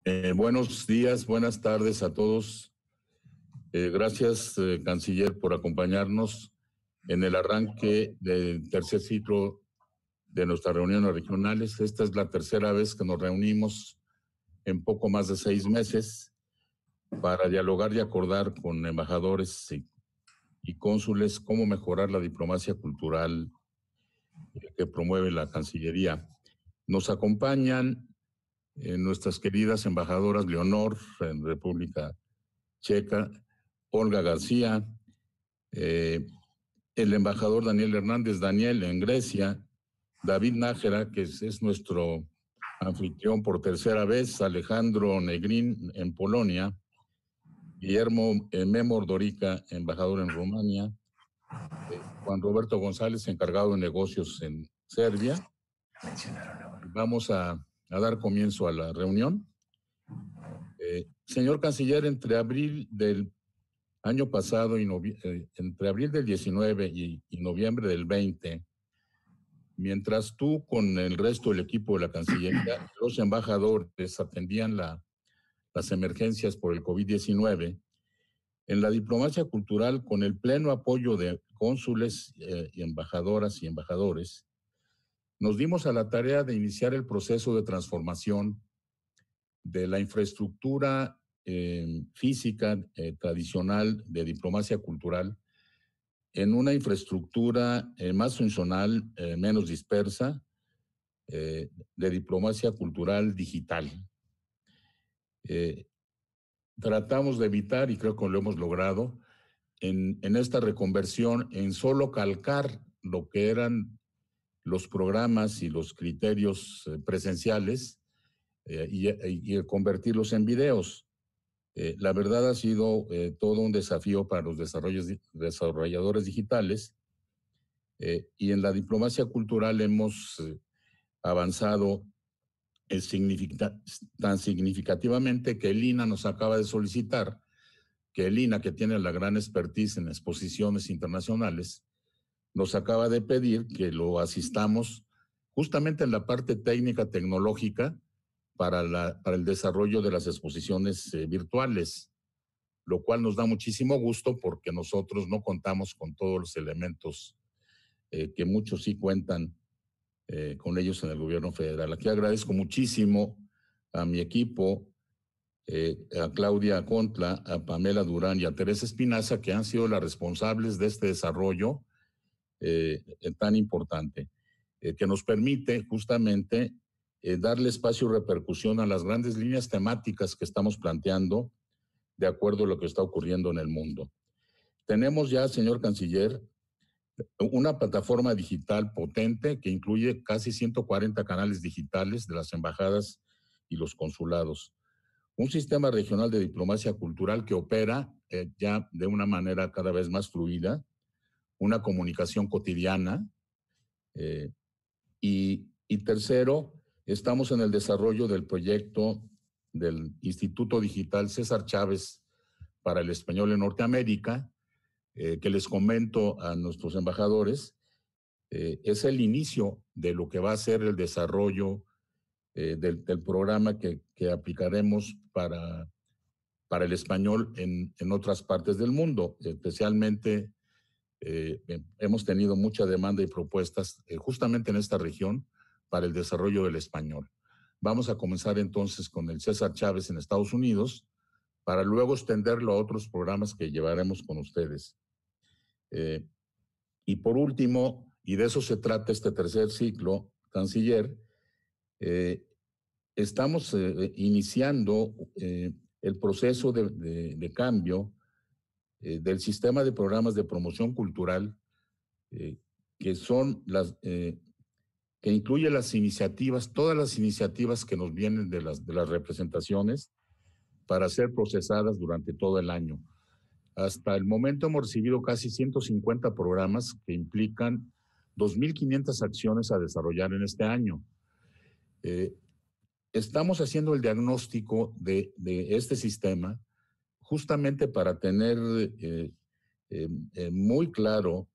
Buenos días, buenas tardes a todos. Gracias, canciller, por acompañarnos en el arranque del tercer ciclo de nuestras reuniones regionales. Esta es la tercera vez que nos reunimos en poco más de 6 meses para dialogar y acordar con embajadores y cónsules cómo mejorar la diplomacia cultural que promueve la Cancillería. Nos acompañan nuestras queridas embajadoras Leonor en República Checa, Olga García, el embajador Daniel Hernández Daniel en Grecia, David Nájera, que es nuestro anfitrión por tercera vez, Alejandro Negrín en Polonia, Guillermo Memo Ordorica, embajador en Rumania, Juan Roberto González, encargado de negocios en Serbia. Vamos a dar comienzo a la reunión. Señor canciller, entre abril del año pasado y entre abril del 19 y noviembre del 20, mientras tú con el resto del equipo de la Cancillería, los embajadores atendían las emergencias por el COVID-19, en la diplomacia cultural, con el pleno apoyo de cónsules y embajadoras y embajadores, nos dimos a la tarea de iniciar el proceso de transformación de la infraestructura física tradicional de diplomacia cultural en una infraestructura más funcional, menos dispersa, de diplomacia cultural digital. Tratamos de evitar, y creo que lo hemos logrado, en esta reconversión, en solo calcar lo que eran los programas y los criterios presenciales y convertirlos en videos. La verdad ha sido todo un desafío para los desarrolladores digitales y en la diplomacia cultural hemos avanzado tan significativamente que el INA nos acaba de solicitar que el INA, que tiene la gran expertise en exposiciones internacionales, nos acaba de pedir que lo asistamos justamente en la parte técnica tecnológica para el desarrollo de las exposiciones virtuales, lo cual nos da muchísimo gusto porque nosotros no contamos con todos los elementos que muchos sí cuentan con ellos en el gobierno federal. Aquí agradezco muchísimo a mi equipo, a Claudia Contla, a Pamela Durán y a Teresa Espinaza, que han sido las responsables de este desarrollo tan importante, que nos permite justamente darle espacio y repercusión a las grandes líneas temáticas que estamos planteando de acuerdo a lo que está ocurriendo en el mundo. Tenemos ya, señor canciller, una plataforma digital potente que incluye casi 140 canales digitales de las embajadas y los consulados. Un sistema regional de diplomacia cultural que opera ya de una manera cada vez más fluida, una comunicación cotidiana y tercero, estamos en el desarrollo del proyecto del Instituto Digital César Chávez para el Español en Norteamérica, que les comento a nuestros embajadores, es el inicio de lo que va a ser el desarrollo del programa que aplicaremos para el español en otras partes del mundo. Especialmente hemos tenido mucha demanda y propuestas justamente en esta región para el desarrollo del español. Vamos a comenzar entonces con el César Chávez en Estados Unidos para luego extenderlo a otros programas que llevaremos con ustedes. Y por último, y de eso se trata este tercer ciclo, canciller, estamos iniciando el proceso de cambio del sistema de programas de promoción cultural, que son que incluye las iniciativas, todas las iniciativas que nos vienen de las representaciones para ser procesadas durante todo el año. Hasta el momento hemos recibido casi 150 programas que implican 2.500 acciones a desarrollar en este año. Estamos haciendo el diagnóstico de este sistema justamente para tener muy claro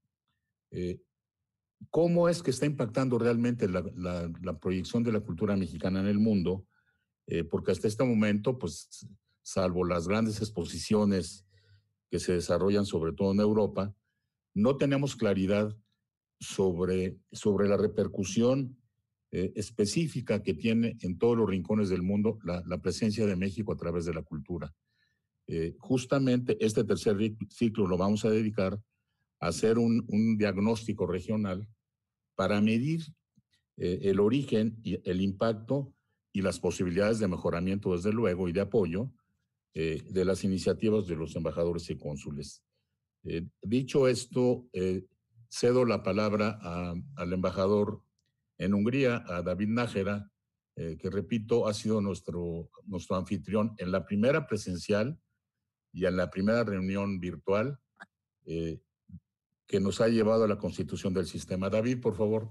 cómo es que está impactando realmente la proyección de la cultura mexicana en el mundo porque hasta este momento, pues, salvo las grandes exposiciones que se desarrollan sobre todo en Europa, no tenemos claridad sobre la repercusión específica que tiene en todos los rincones del mundo la presencia de México a través de la cultura. Justamente este tercer ciclo lo vamos a dedicar a hacer un diagnóstico regional para medir el origen y el impacto y las posibilidades de mejoramiento, desde luego, y de apoyo de las iniciativas de los embajadores y cónsules. Dicho esto, cedo la palabra al embajador en Hungría, a David Nájera, que repito, ha sido nuestro anfitrión en la primera presencial y en la primera reunión virtual eh, que nos ha llevado a la constitución del sistema. David, por favor.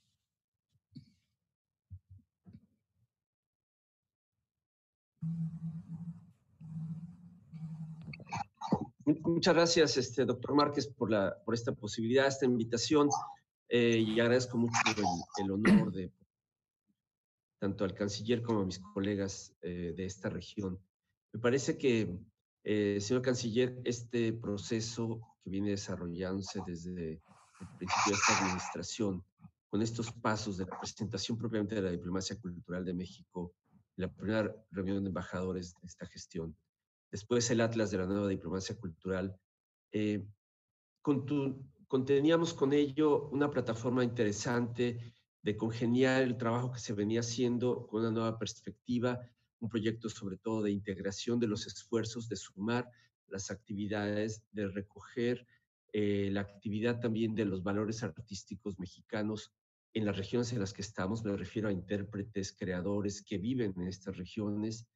Muchas gracias, doctor Márquez, por esta posibilidad, esta invitación, y agradezco mucho el honor de tanto al canciller como a mis colegas de esta región. Me parece que, señor canciller, este proceso que viene desarrollándose desde el principio de esta administración, con estos pasos de la presentación propiamente de la diplomacia cultural de México, la primera reunión de embajadores de esta gestión, después el Atlas de la nueva diplomacia cultural, eh, conteníamos con ello una plataforma interesante de congeniar el trabajo que se venía haciendo con una nueva perspectiva, un proyecto sobre todo de integración de los esfuerzos, de sumar las actividades, de recoger la actividad también de los valores artísticos mexicanos en las regiones en las que estamos. Me refiero a intérpretes, creadores que viven en estas regiones,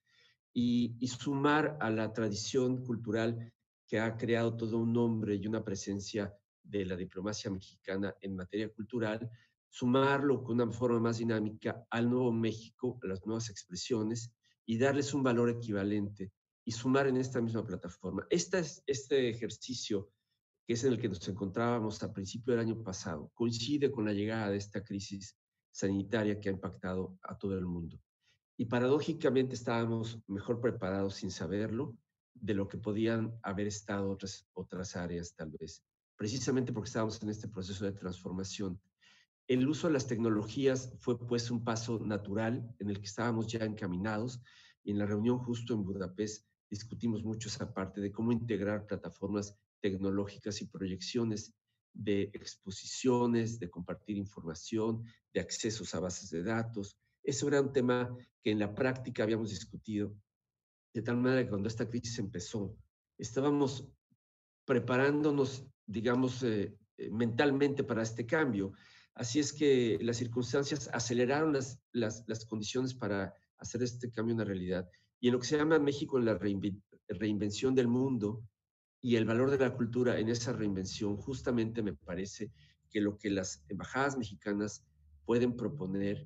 y sumar a la tradición cultural que ha creado todo un nombre y una presencia de la diplomacia mexicana en materia cultural, sumarlo con una forma más dinámica al nuevo México, a las nuevas expresiones, y darles un valor equivalente y sumar en esta misma plataforma. Este ejercicio, que es en el que nos encontrábamos a principio del año pasado, coincide con la llegada de esta crisis sanitaria que ha impactado a todo el mundo. Y paradójicamente estábamos mejor preparados sin saberlo de lo que podían haber estado otras áreas tal vez, precisamente porque estábamos en este proceso de transformación. El uso de las tecnologías fue pues un paso natural en el que estábamos ya encaminados, y en la reunión justo en Budapest discutimos mucho esa parte de cómo integrar plataformas tecnológicas y proyecciones de exposiciones, de compartir información, de accesos a bases de datos. Eso era un tema que en la práctica habíamos discutido, de tal manera que cuando esta crisis empezó, estábamos preparándonos, digamos, mentalmente para este cambio. Así es que las circunstancias aceleraron las condiciones para hacer este cambio una realidad. Y en lo que se llama México en la reinvención del mundo y el valor de la cultura en esa reinvención, justamente me parece que lo que las embajadas mexicanas pueden proponer,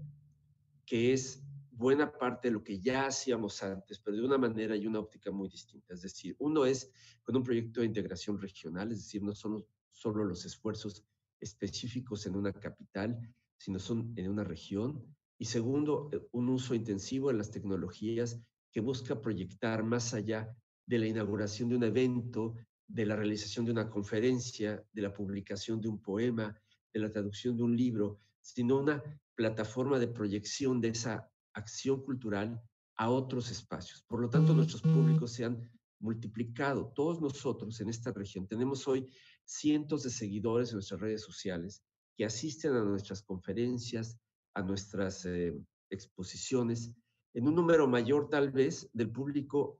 que es buena parte de lo que ya hacíamos antes, pero de una manera y una óptica muy distinta. Es decir, uno es con un proyecto de integración regional, es decir, no son solo los esfuerzos específicos en una capital, sino son en una región. Y segundo, un uso intensivo de las tecnologías que busca proyectar más allá de la inauguración de un evento, de la realización de una conferencia, de la publicación de un poema, de la traducción de un libro, sino una plataforma de proyección de esa acción cultural a otros espacios. Por lo tanto, nuestros públicos se han multiplicado. Todos nosotros en esta región tenemos hoy cientos de seguidores en nuestras redes sociales que asisten a nuestras conferencias, a nuestras exposiciones, en un número mayor tal vez del público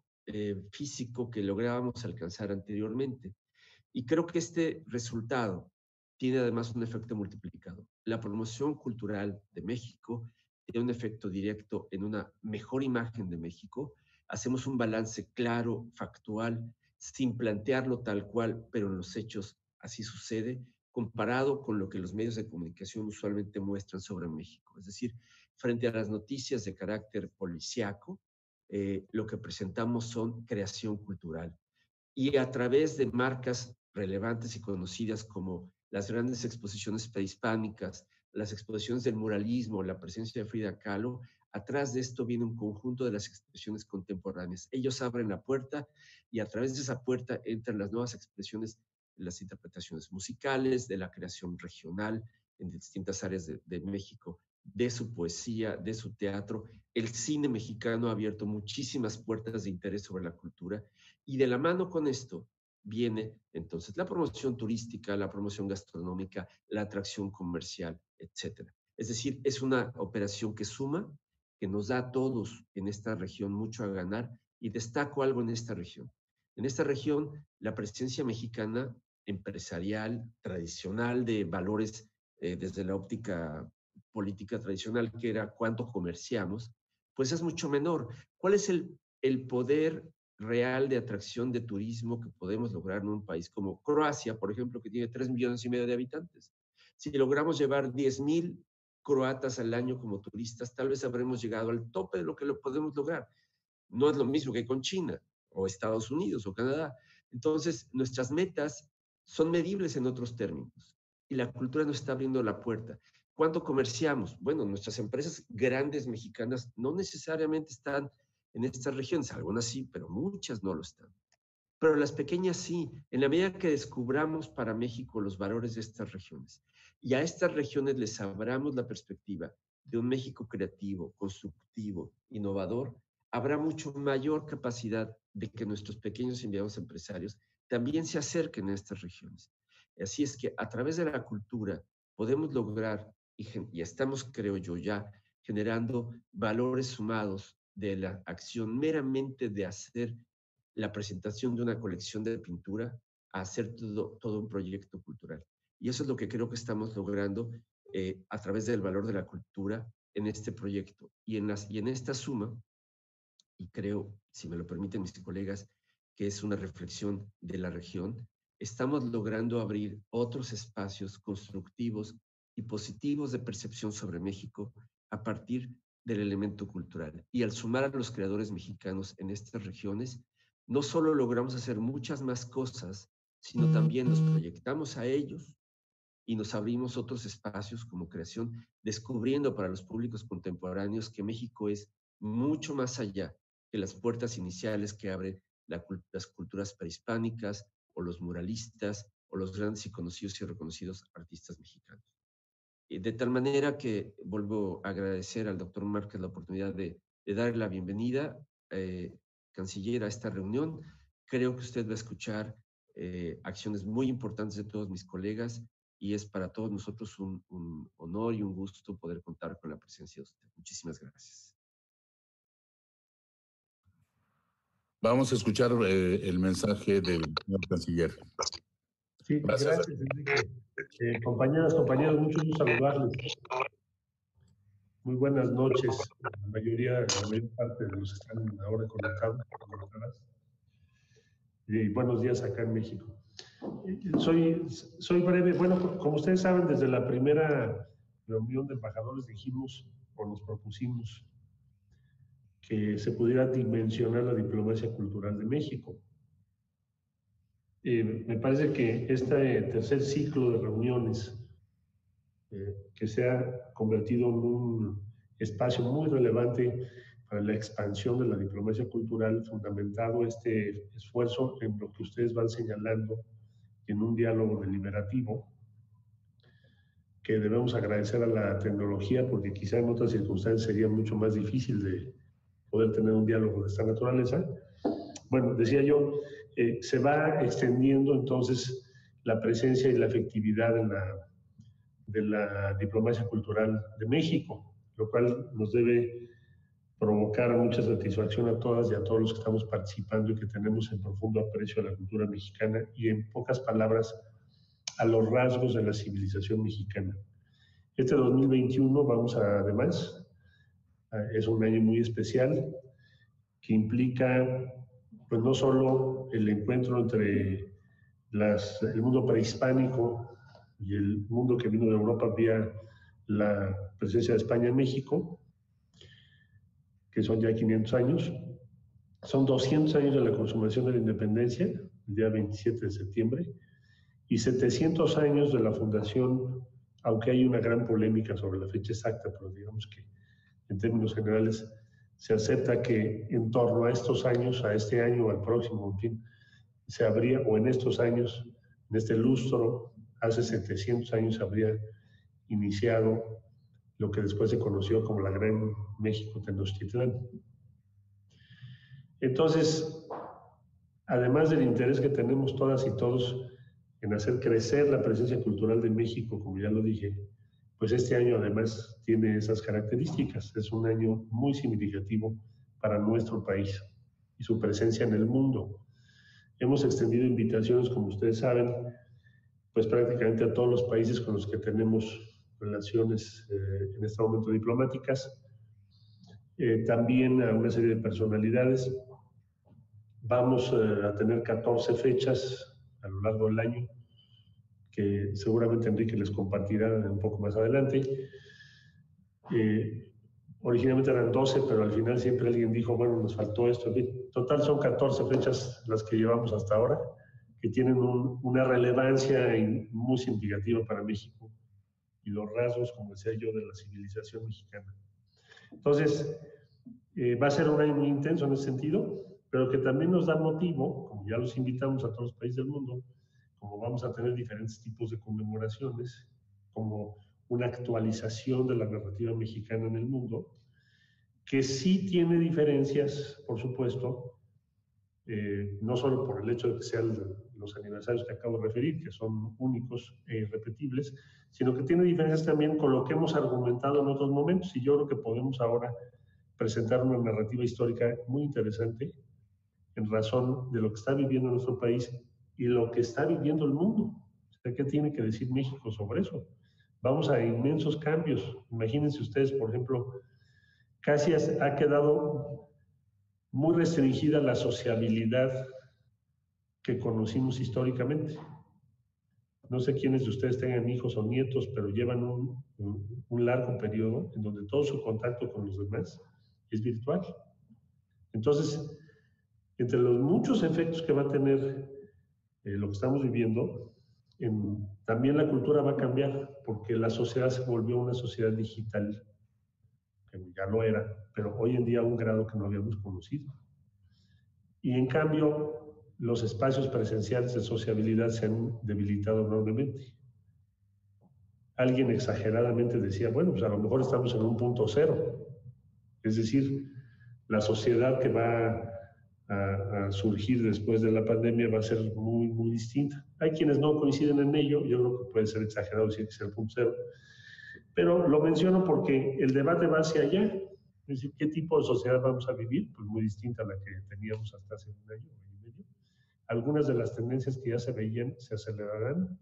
físico que lográbamos alcanzar anteriormente. Y creo que este resultado tiene además un efecto multiplicador. La promoción cultural de México tiene un efecto directo en una mejor imagen de México. Hacemos un balance claro, factual, sin plantearlo tal cual, pero en los hechos así sucede, comparado con lo que los medios de comunicación usualmente muestran sobre México. Es decir, frente a las noticias de carácter policiaco, lo que presentamos son creación cultural. Y a través de marcas relevantes y conocidas como las grandes exposiciones prehispánicas, las exposiciones del muralismo, la presencia de Frida Kahlo, atrás de esto viene un conjunto de las expresiones contemporáneas. Ellos abren la puerta y a través de esa puerta entran las nuevas expresiones, las interpretaciones musicales, de la creación regional en distintas áreas de México, de su poesía, de su teatro. El cine mexicano ha abierto muchísimas puertas de interés sobre la cultura y de la mano con esto viene entonces la promoción turística, la promoción gastronómica, la atracción comercial, etc. Es decir, es una operación que suma, que nos da a todos en esta región mucho a ganar, y destaco algo en esta región. En esta región, la presencia mexicana empresarial, tradicional, de valores desde la óptica política tradicional, que era cuánto comerciamos, pues es mucho menor. ¿Cuál es el poder real de atracción de turismo que podemos lograr en un país como Croacia, por ejemplo, que tiene 3,5 millones de habitantes? Si logramos llevar 10,000 croatas al año como turistas, tal vez habremos llegado al tope de lo que lo podemos lograr. No es lo mismo que con China o Estados Unidos o Canadá. Entonces, nuestras metas son medibles en otros términos y la cultura nos está abriendo la puerta. ¿Cuánto comerciamos? Bueno, nuestras empresas grandes mexicanas no necesariamente están en estas regiones, algunas sí, pero muchas no lo están. Pero las pequeñas sí, en la medida que descubramos para México los valores de estas regiones y a estas regiones les abramos la perspectiva de un México creativo, constructivo, innovador, habrá mucho mayor capacidad de que nuestros pequeños y medianos empresarios también se acerquen a estas regiones. Así es que a través de la cultura podemos lograr, y estamos, creo yo, ya generando valores sumados de la acción meramente de hacer la presentación de una colección de pintura a hacer todo un proyecto cultural. Y eso es lo que creo que estamos logrando a través del valor de la cultura en este proyecto. Y en esta suma, y creo, si me lo permiten mis colegas, que es una reflexión de la región, estamos logrando abrir otros espacios constructivos y positivos de percepción sobre México a partir del elemento cultural. Y al sumar a los creadores mexicanos en estas regiones, no solo logramos hacer muchas más cosas, sino también nos proyectamos a ellos y nos abrimos otros espacios como creación, descubriendo para los públicos contemporáneos que México es mucho más allá que las puertas iniciales que abren las culturas prehispánicas o los muralistas o los grandes y conocidos y reconocidos artistas mexicanos. De tal manera que vuelvo a agradecer al doctor Márquez la oportunidad de darle la bienvenida, canciller, a esta reunión. Creo que usted va a escuchar acciones muy importantes de todos mis colegas y es para todos nosotros un honor y un gusto poder contar con la presencia de usted. Muchísimas gracias. Vamos a escuchar el mensaje del señor canciller. Sí, gracias Enrique. Compañeras, compañeros, mucho gusto saludarles. Muy buenas noches. La mayor parte de los que están ahora conectados. Y buenos días acá en México. Soy breve. Bueno, como ustedes saben, desde la primera reunión de embajadores dijimos o nos propusimos que se pudiera dimensionar la diplomacia cultural de México. Me parece que este tercer ciclo de reuniones que se ha convertido en un espacio muy relevante para la expansión de la diplomacia cultural, fundamentado este esfuerzo en lo que ustedes van señalando en un diálogo deliberativo, que debemos agradecer a la tecnología, porque quizá en otras circunstancias sería mucho más difícil de poder tener un diálogo de esta naturaleza. Bueno, decía yo, se va extendiendo entonces la presencia y la efectividad de la diplomacia cultural de México, lo cual nos debe provocar mucha satisfacción a todas y a todos los que estamos participando y que tenemos en profundo aprecio a la cultura mexicana y, en pocas palabras, a los rasgos de la civilización mexicana. Este 2021 vamos a, además, es un año muy especial que implica pues no solo el encuentro entre el mundo prehispánico y el mundo que vino de Europa vía la presencia de España en México, que son ya 500 años, son 200 años de la consumación de la independencia, el día 27 de septiembre, y 700 años de la fundación, aunque hay una gran polémica sobre la fecha exacta, pero digamos que en términos generales, se acepta que en torno a estos años, a este año o al próximo, en fin, se habría, o en estos años, en este lustro, hace 700 años habría iniciado lo que después se conoció como la Gran México Tenochtitlán. Entonces, además del interés que tenemos todas y todos en hacer crecer la presencia cultural de México, como ya lo dije, pues este año además tiene esas características. Es un año muy significativo para nuestro país y su presencia en el mundo. Hemos extendido invitaciones, como ustedes saben, pues prácticamente a todos los países con los que tenemos relaciones en este momento diplomáticas, también a una serie de personalidades. Vamos a tener 14 fechas a lo largo del año, que seguramente Enrique les compartirá un poco más adelante. Originalmente eran 12, pero al final siempre alguien dijo, bueno, nos faltó esto. En total son 14 fechas las que llevamos hasta ahora, que tienen una relevancia muy significativa para México y los rasgos, como decía yo, de la civilización mexicana. Entonces, va a ser un año muy intenso en ese sentido, pero que también nos da motivo, como ya los invitamos a todos los países del mundo, como vamos a tener diferentes tipos de conmemoraciones, como una actualización de la narrativa mexicana en el mundo, que sí tiene diferencias, por supuesto, no solo por el hecho de que sean los aniversarios que acabo de referir, que son únicos e irrepetibles, sino que tiene diferencias también con lo que hemos argumentado en otros momentos, y yo creo que podemos ahora presentar una narrativa histórica muy interesante en razón de lo que está viviendo nuestro país y lo que está viviendo el mundo. O sea, ¿qué tiene que decir México sobre eso? Vamos a inmensos cambios. Imagínense ustedes, por ejemplo, casi ha quedado muy restringida la sociabilidad que conocimos históricamente. No sé quiénes de ustedes tengan hijos o nietos, pero llevan un largo periodo en donde todo su contacto con los demás es virtual. Entonces, entre los muchos efectos que va a tener lo que estamos viviendo, también la cultura va a cambiar, porque la sociedad se volvió una sociedad digital, que ya lo era, pero hoy en día a un grado que no habíamos conocido. Y en cambio, los espacios presenciales de sociabilidad se han debilitado enormemente. Alguien exageradamente decía, bueno, pues a lo mejor estamos en un punto cero. Es decir, la sociedad que va a surgir después de la pandemia va a ser muy, muy distinta. Hay quienes no coinciden en ello, yo creo que puede ser exagerado decir que es el punto cero, pero lo menciono porque el debate va hacia allá. Es decir, ¿qué tipo de sociedad vamos a vivir? Pues muy distinta a la que teníamos hasta hace un año y medio. Algunas de las tendencias que ya se veían se acelerarán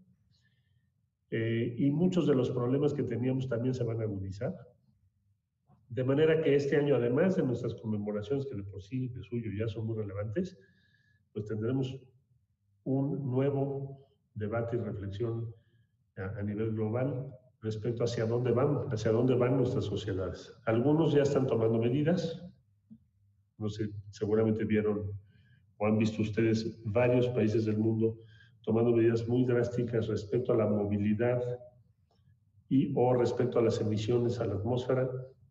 y muchos de los problemas que teníamos también se van a agudizar. De manera que este año, además de nuestras conmemoraciones, que de por sí, de suyo, ya son muy relevantes, pues tendremos un nuevo debate y reflexión a nivel global respecto hacia dónde van nuestras sociedades. Algunos ya están tomando medidas. No sé, seguramente vieron o han visto ustedes varios países del mundo tomando medidas muy drásticas respecto a la movilidad o respecto a las emisiones a la atmósfera,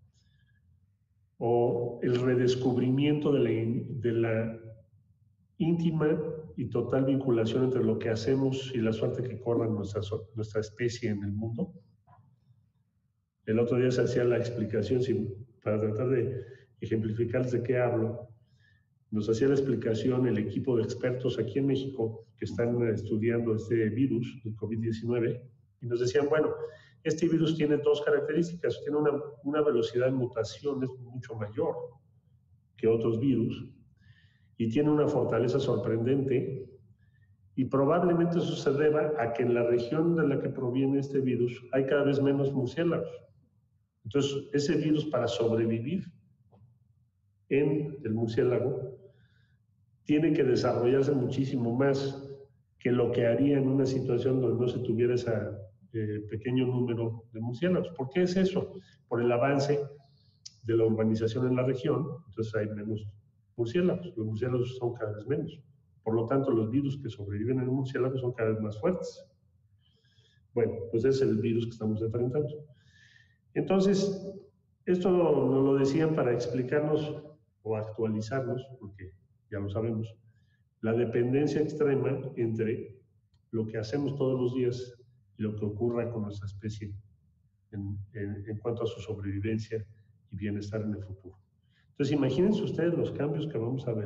o el redescubrimiento de la íntima y total vinculación entre lo que hacemos y la suerte que corra nuestra especie en el mundo. El otro día se hacía la explicación, para tratar de ejemplificarles de qué hablo, nos hacía la explicación el equipo de expertos aquí en México que están estudiando este virus, el COVID-19, y nos decían, bueno, este virus tiene dos características, tiene una velocidad de mutaciones mucho mayor que otros virus y tiene una fortaleza sorprendente y probablemente eso se deba a que en la región de la que proviene este virus hay cada vez menos murciélagos. Entonces, ese virus para sobrevivir en el murciélago tiene que desarrollarse muchísimo más que lo que haría en una situación donde no se tuviera ese pequeño número de murciélagos. ¿Por qué es eso? Por el avance de la urbanización en la región, entonces hay menos murciélagos. Los murciélagos son cada vez menos. Por lo tanto, los virus que sobreviven en el murciélago son cada vez más fuertes. Bueno, pues ese es el virus que estamos enfrentando. Entonces, Esto nos lo decían para explicarnos o actualizarnos, porque ya lo sabemos, la dependencia extrema entre lo que hacemos todos los días y lo que ocurra con nuestra especie en cuanto a su sobrevivencia y bienestar en el futuro. Entonces, imagínense ustedes los cambios que vamos a ver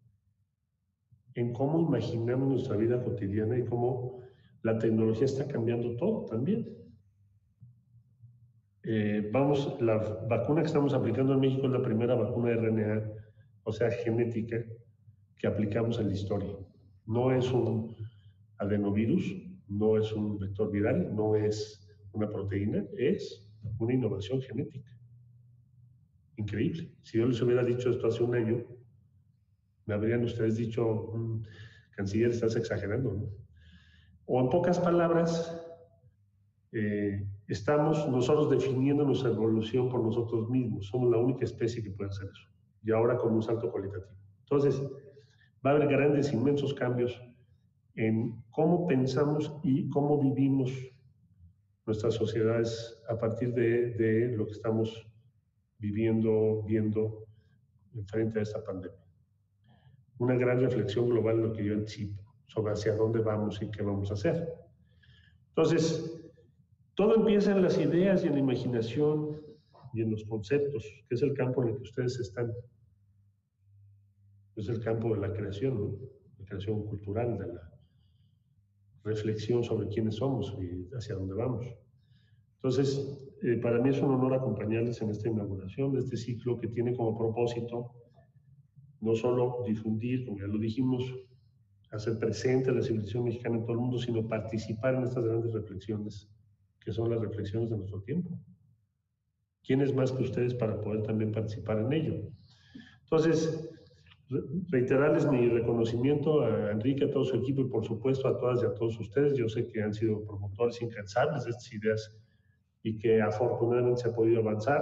en cómo imaginamos nuestra vida cotidiana y cómo la tecnología está cambiando todo también. La vacuna que estamos aplicando en México es la primera vacuna de RNA, o sea, genética, que aplicamos en la historia. No es un adenovirus, no es un vector viral, no es una proteína, es una innovación genética. Increíble. Si yo les hubiera dicho esto hace un año, me habrían ustedes dicho, canciller, estás exagerando, ¿no? O en pocas palabras, estamos nosotros definiendo nuestra evolución por nosotros mismos. Somos la única especie que puede hacer eso. Y ahora con un salto cualitativo. Entonces, va a haber grandes, inmensos cambios en cómo pensamos y cómo vivimos nuestras sociedades a partir de lo que estamos viendo frente a esta pandemia. Una gran reflexión global en lo que yo anticipo sobre hacia dónde vamos y qué vamos a hacer. Entonces, todo empieza en las ideas y en la imaginación y en los conceptos, que es el campo en el que ustedes están. Es el campo de la creación, ¿no? La creación cultural, de la reflexión sobre quiénes somos y hacia dónde vamos. Entonces, para mí es un honor acompañarles en esta inauguración de este ciclo que tiene como propósito no solo difundir, como ya lo dijimos, hacer presente la civilización mexicana en todo el mundo, sino participar en estas grandes reflexiones, que son las reflexiones de nuestro tiempo. ¿Quién es más que ustedes para poder también participar en ello? Entonces, reiterarles mi reconocimiento a Enrique, a todo su equipo y por supuesto a todas y a todos ustedes. Yo sé que han sido promotores incansables de estas ideas y que afortunadamente se ha podido avanzar.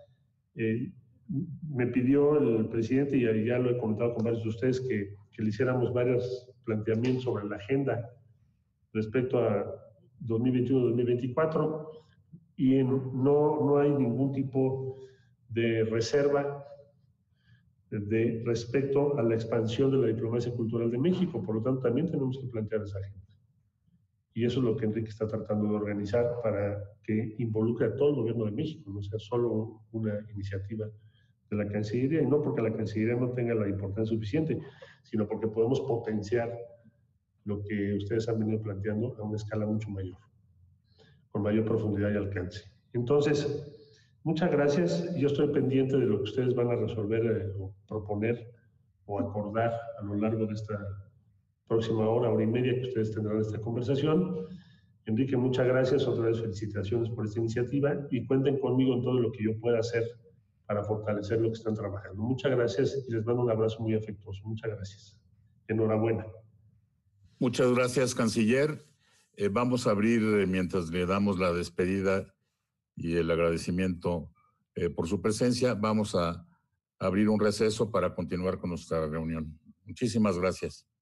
Me pidió el presidente, y ya lo he comentado con varios de ustedes, que le hiciéramos varios planteamientos sobre la agenda respecto a 2021-2024 y no hay ningún tipo de reserva respecto a la expansión de la diplomacia cultural de México. Por lo tanto, también tenemos que plantear esa agenda. Y eso es lo que Enrique está tratando de organizar para que involucre a todo el gobierno de México, no sea solo una iniciativa de la Cancillería, y no porque la Cancillería no tenga la importancia suficiente, sino porque podemos potenciar lo que ustedes han venido planteando a una escala mucho mayor, con mayor profundidad y alcance. Entonces, muchas gracias. Yo estoy pendiente de lo que ustedes van a resolver o proponer o acordar a lo largo de esta próxima hora y media que ustedes tendrán esta conversación. Enrique, muchas gracias. Otra vez felicitaciones por esta iniciativa y cuenten conmigo en todo lo que yo pueda hacer para fortalecer lo que están trabajando. Muchas gracias y les mando un abrazo muy afectuoso. Muchas gracias. Enhorabuena. Muchas gracias, canciller. Vamos a abrir, mientras le damos la despedida y el agradecimiento por su presencia, vamos a abrir un receso para continuar con nuestra reunión. Muchísimas gracias.